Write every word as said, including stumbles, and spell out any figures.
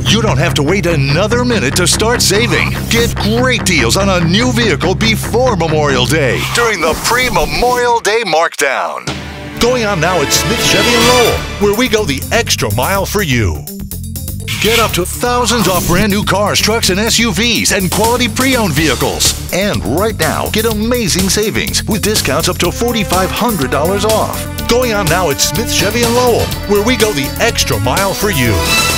You don't have to wait another minute to start saving. Get great deals on a new vehicle before Memorial Day during the Pre-Memorial Day Markdown. Going on now at Smith Chevy in Lowell, where we go the extra mile for you. Get up to thousands off brand new cars, trucks, and S U Vs and quality pre-owned vehicles. And right now, get amazing savings with discounts up to four thousand five hundred dollars off. Going on now at Smith Chevy in Lowell, where we go the extra mile for you.